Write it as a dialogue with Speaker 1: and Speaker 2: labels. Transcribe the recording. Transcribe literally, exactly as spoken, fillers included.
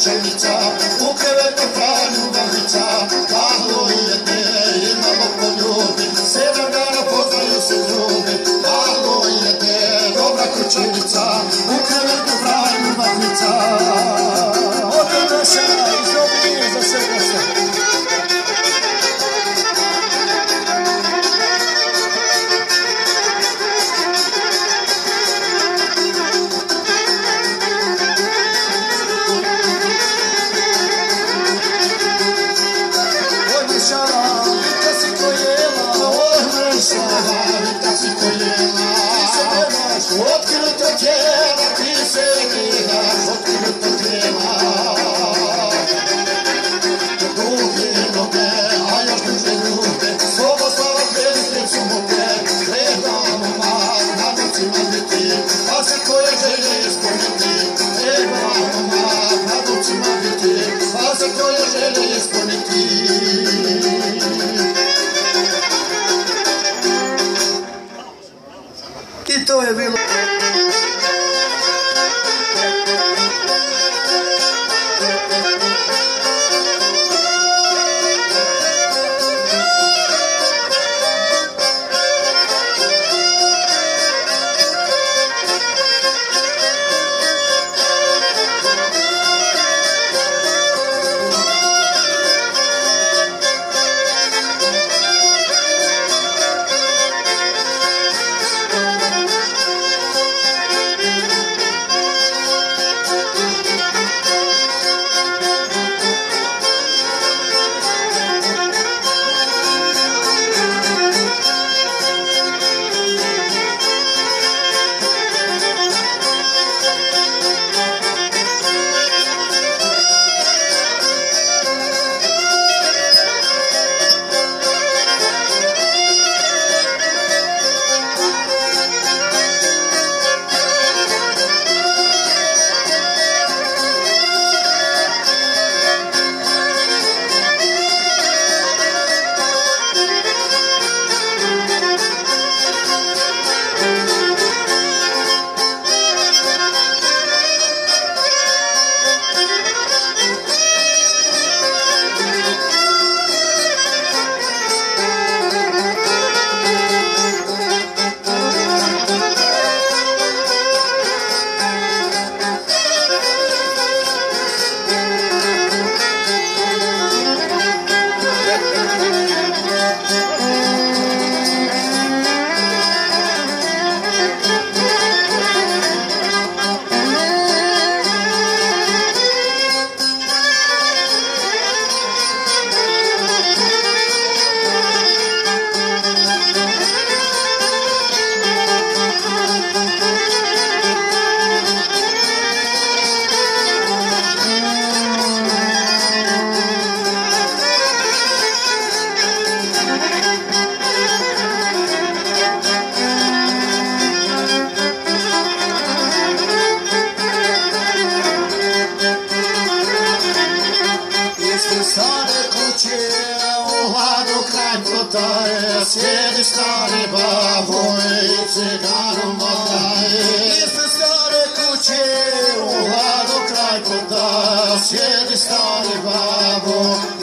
Speaker 1: kućenica, u krevetu ta ljubavnica, malo jede i malo poljubi, sedam dana poznaju se ljubi, malo jede, dobra kućenica, u krevetu ta ljubavnica. Ovdje Nešana iz Dobrinje za sve goste. Otkrinuto tijela, ti se gledaš, otkrinuto tijela. Duge noge, a još duže ruke, soba slava velike su muke. Trebamo mak na ducima biti, pa se koje želje ispuniti. Trebamo mak na ducima biti, pa se koje želje ispuniti. I to je bilo. Sjedi stare babo i cigarom motaje. Ispred stare kuće u hladu kraj puta. Sjedi stare babo